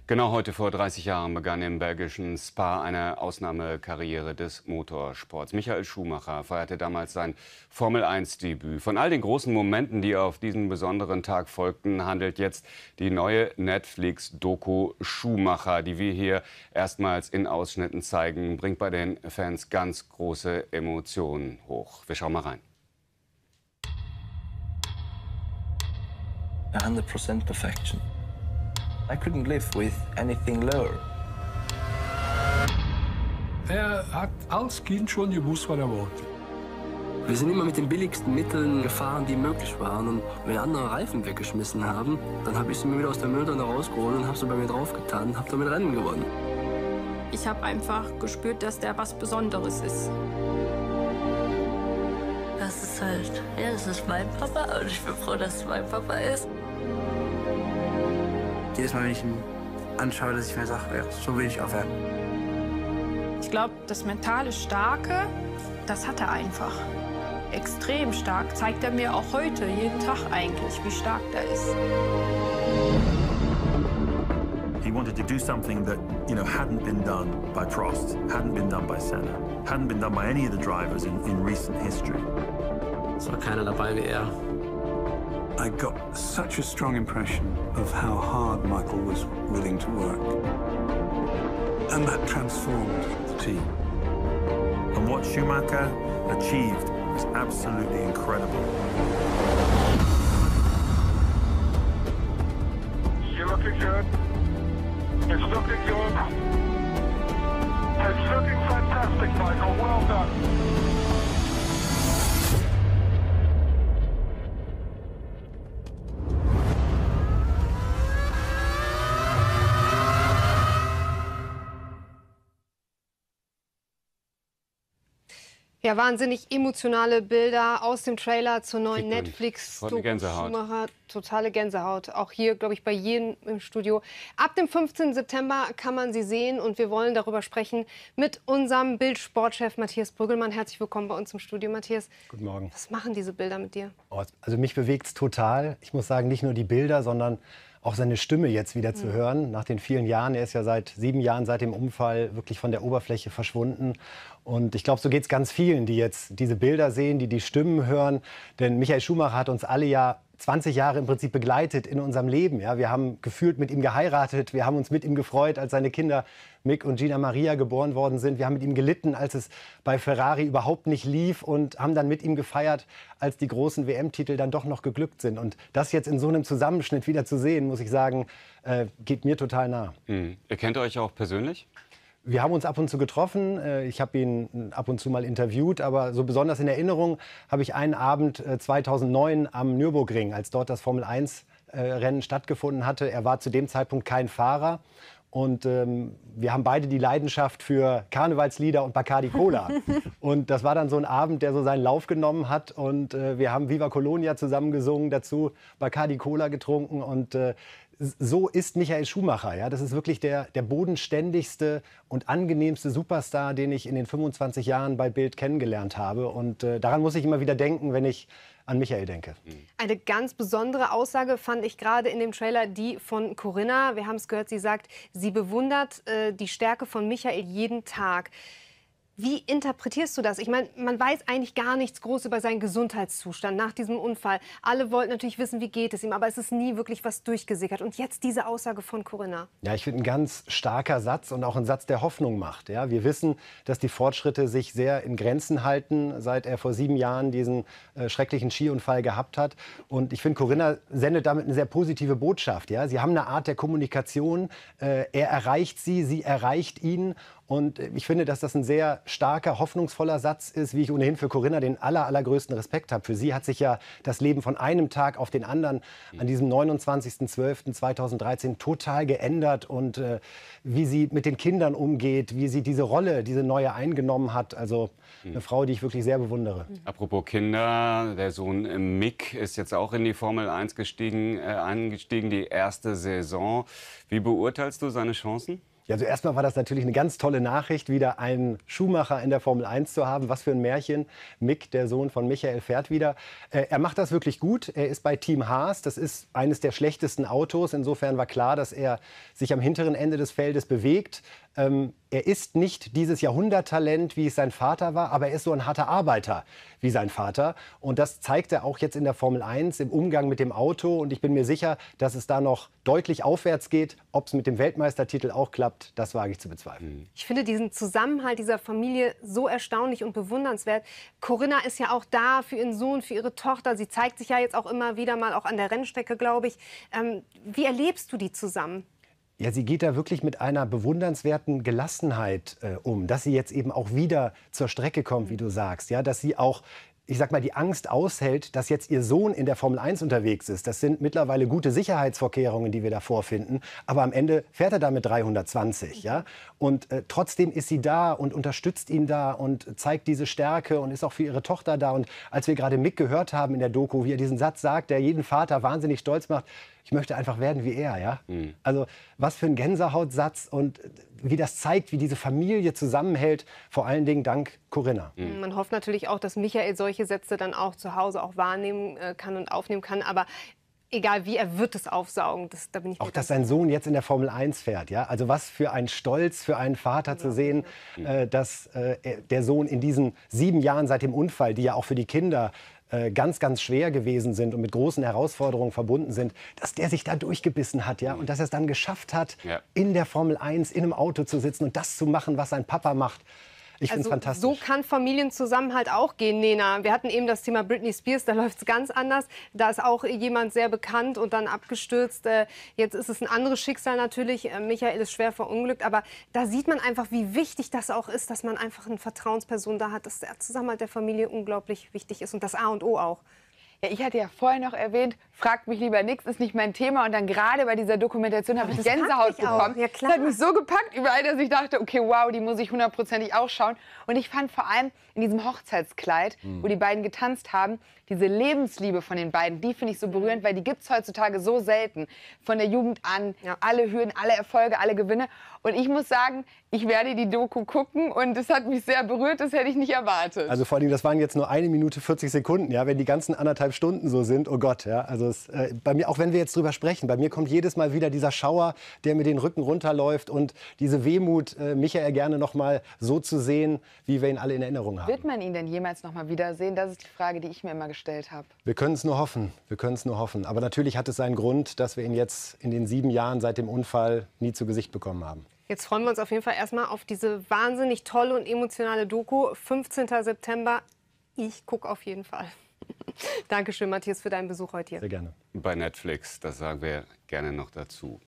Genau heute vor 30 Jahren begann im belgischen Spa eine Ausnahmekarriere des Motorsports. Michael Schumacher feierte damals sein Formel-1-Debüt. Von all den großen Momenten, die auf diesen besonderen Tag folgten, handelt jetzt die neue Netflix-Doku Schumacher, die wir hier erstmals in Ausschnitten zeigen, bringt bei den Fans ganz große Emotionen hoch. Wir schauen mal rein. 100% perfection. I couldn't live with anything lower. Er hat als Kind schon gewusst, was er wollte. Wir sind immer mit den billigsten Mitteln gefahren, die möglich waren. Und wenn andere Reifen weggeschmissen haben, dann habe ich sie mir wieder aus der Mülltonne rausgeholt und habe sie bei mir draufgetan und habe damit Rennen gewonnen. Ich habe einfach gespürt, dass der was Besonderes ist. Das ist halt, ja, das ist mein Papa und ich bin froh, dass es mein Papa ist. Jedes Mal, wenn ich ihn anschaue, dass ich mir sage, ja, so will ich aufhören. Ich glaube, das mentale Starke, das hat er einfach. Extrem stark. Zeigt er mir auch heute, jeden Tag eigentlich, wie stark der ist. He wanted to do something that, hadn't been done by Prost, hadn't been done by Senna, hadn't been done by any of the drivers in recent history. Es war keiner dabei wie er. I got such a strong impression of how hard Michael was willing to work. And that transformed the team. And what Schumacher achieved was absolutely incredible. You're looking good. It's looking good. It's looking fantastic, Michael. Well done. Ja, wahnsinnig emotionale Bilder aus dem Trailer zur neuen Netflix-Doku Gänsehaut. Schumacher. Totale Gänsehaut. Auch hier, glaube ich, bei jedem im Studio. Ab dem 15. September kann man sie sehen und wir wollen darüber sprechen mit unserem Bild-Sportchef Matthias Brüggelmann. Herzlich willkommen bei uns im Studio, Matthias. Guten Morgen. Was machen diese Bilder mit dir? Also mich bewegt es total. Ich muss sagen, nicht nur die Bilder, sondern auch seine Stimme jetzt wieder zu hören, nach den vielen Jahren. Er ist ja seit 7 Jahren, seit dem Unfall, wirklich von der Oberfläche verschwunden. Und ich glaube, so geht es ganz vielen, die jetzt diese Bilder sehen, die die Stimmen hören. Denn Michael Schumacher hat uns alle ja 20 Jahre im Prinzip begleitet in unserem Leben. Ja, wir haben gefühlt mit ihm geheiratet, wir haben uns mit ihm gefreut, als seine Kinder Mick und Gina Maria geboren worden sind. Wir haben mit ihm gelitten, als es bei Ferrari überhaupt nicht lief und haben dann mit ihm gefeiert, als die großen WM-Titel dann doch noch geglückt sind. Und das jetzt in so einem Zusammenschnitt wieder zu sehen, muss ich sagen, geht mir total nah. Ihr kennt euch auch persönlich? Wir haben uns ab und zu getroffen. Ich habe ihn ab und zu mal interviewt. Aber so besonders in Erinnerung habe ich einen Abend 2009 am Nürburgring, als dort das Formel-1-Rennen stattgefunden hatte. Er war zu dem Zeitpunkt kein Fahrer. Und wir haben beide die Leidenschaft für Karnevalslieder und Bacardi Cola. Und das war dann so ein Abend, der so seinen Lauf genommen hat. Und wir haben Viva Colonia zusammen gesungen, dazu Bacardi Cola getrunken. Und so ist Michael Schumacher. Ja? Das ist wirklich der bodenständigste und angenehmste Superstar, den ich in den 25 Jahren bei Bild kennengelernt habe. Und daran muss ich immer wieder denken, wenn ich an Michael denke. Eine ganz besondere Aussage fand ich gerade in dem Trailer, die von Corinna. Wir haben es gehört, sie sagt, sie bewundert die Stärke von Michael jeden Tag. Wie interpretierst du das? Ich meine, man weiß eigentlich gar nichts groß über seinen Gesundheitszustand nach diesem Unfall. Alle wollten natürlich wissen, wie geht es ihm, aber es ist nie wirklich was durchgesickert. Und jetzt diese Aussage von Corinna. Ja, ich finde, ein ganz starker Satz und auch ein Satz, der Hoffnung macht. Ja, wir wissen, dass die Fortschritte sich sehr in Grenzen halten, seit er vor 7 Jahren diesen schrecklichen Skiunfall gehabt hat. Und ich finde, Corinna sendet damit eine sehr positive Botschaft. Ja? Sie haben eine Art der Kommunikation. Er erreicht sie, sie erreicht ihn. Und ich finde, dass das ein sehr starker, hoffnungsvoller Satz ist, wie ich ohnehin für Corinna den allergrößten Respekt habe. Für sie hat sich ja das Leben von einem Tag auf den anderen an diesem 29.12.2013 total geändert. Und wie sie mit den Kindern umgeht, wie sie diese Rolle, diese neue eingenommen hat. Also eine Frau, die ich wirklich sehr bewundere. Apropos Kinder, der Sohn Mick ist jetzt auch in die Formel 1 eingestiegen, die erste Saison. Wie beurteilst du seine Chancen? Ja, also erstmal war das natürlich eine ganz tolle Nachricht, wieder einen Schumacher in der Formel 1 zu haben. Was für ein Märchen. Mick, der Sohn von Michael, fährt wieder. Er macht das wirklich gut. Er ist bei Team Haas. Das ist eines der schlechtesten Autos. Insofern war klar, dass er sich am hinteren Ende des Feldes bewegt. Er ist nicht dieses Jahrhunderttalent, wie es sein Vater war, aber er ist so ein harter Arbeiter wie sein Vater. Und das zeigt er auch jetzt in der Formel 1 im Umgang mit dem Auto. Und ich bin mir sicher, dass es da noch deutlich aufwärts geht. Ob es mit dem Weltmeistertitel auch klappt, das wage ich zu bezweifeln. Ich finde diesen Zusammenhalt dieser Familie so erstaunlich und bewundernswert. Corinna ist ja auch da für ihren Sohn, für ihre Tochter. Sie zeigt sich ja jetzt auch immer wieder mal, auch an der Rennstrecke, glaube ich. Wie erlebst du die zusammen? Ja, sie geht da wirklich mit einer bewundernswerten Gelassenheit um, dass sie jetzt eben auch wieder zur Strecke kommt, wie du sagst, ja, dass sie auch, ich sag mal, die Angst aushält, dass jetzt ihr Sohn in der Formel 1 unterwegs ist. Das sind mittlerweile gute Sicherheitsvorkehrungen, die wir da vorfinden. Aber am Ende fährt er da mit 320. Ja? Und trotzdem ist sie da und unterstützt ihn da und zeigt diese Stärke und ist auch für ihre Tochter da. Und als wir gerade Mick gehört haben in der Doku, wie er diesen Satz sagt, der jeden Vater wahnsinnig stolz macht, ich möchte einfach werden wie er. Ja? Also was für ein Gänsehautsatz und wie das zeigt, wie diese Familie zusammenhält, vor allen Dingen dank Corinna. Man hofft natürlich auch, dass Michael solche Sätze dann auch zu Hause auch wahrnehmen kann und aufnehmen kann. Aber egal wie, er wird es aufsaugen. Da bin ich auch, dass sein Sohn jetzt in der Formel 1 fährt. Ja? Also was für ein Stolz für einen Vater zu sehen, dass der Sohn in diesen 7 Jahren seit dem Unfall, die ja auch für die Kinder ganz, ganz schwer gewesen sind und mit großen Herausforderungen verbunden sind, dass der sich da durchgebissen hat, ja, und dass er es dann geschafft hat, in der Formel 1 in einem Auto zu sitzen und das zu machen, was sein Papa macht. Ich finde es fantastisch. So kann Familienzusammenhalt auch gehen, Nena. Wir hatten eben das Thema Britney Spears, da läuft es ganz anders. Da ist auch jemand sehr bekannt und dann abgestürzt. Jetzt ist es ein anderes Schicksal natürlich. Michael ist schwer verunglückt. Aber da sieht man einfach, wie wichtig das auch ist, dass man einfach eine Vertrauensperson da hat, dass der Zusammenhalt der Familie unglaublich wichtig ist und das A und O auch. Ja, ich hatte ja vorher noch erwähnt, fragt mich lieber nichts, ist nicht mein Thema. Und dann gerade bei dieser Dokumentation habe ich Gänsehaut bekommen. Ja, klar. Das hat mich so gepackt überall, dass ich dachte, okay, wow, die muss ich hundertprozentig auch schauen. Und ich fand vor allem in diesem Hochzeitskleid, wo die beiden getanzt haben, diese Lebensliebe von den beiden, die finde ich so berührend, weil die gibt es heutzutage so selten. Von der Jugend an, alle Hürden, alle Erfolge, alle Gewinne. Und ich muss sagen, ich werde die Doku gucken und es hat mich sehr berührt, das hätte ich nicht erwartet. Also vor allem, das waren jetzt nur 1 Minute 40 Sekunden, ja, wenn die ganzen 1,5 Stunden so sind, oh Gott, ja. Also es, bei mir, auch wenn wir jetzt drüber sprechen, bei mir kommt jedes Mal wieder dieser Schauer, der mir den Rücken runterläuft und diese Wehmut, Michael gerne noch mal so zu sehen, wie wir ihn alle in Erinnerung haben. Wird man ihn denn jemals noch mal wiedersehen? Das ist die Frage, die ich mir immer gestellt habe. Wir können es nur hoffen, wir können es nur hoffen. Aber natürlich hat es seinen Grund, dass wir ihn jetzt in den 7 Jahren seit dem Unfall nie zu Gesicht bekommen haben. Jetzt freuen wir uns auf jeden Fall erstmal auf diese wahnsinnig tolle und emotionale Doku. 15. September. Ich gucke auf jeden Fall. Dankeschön, Matthias, für deinen Besuch heute hier. Sehr gerne. Bei Netflix, das sagen wir gerne noch dazu.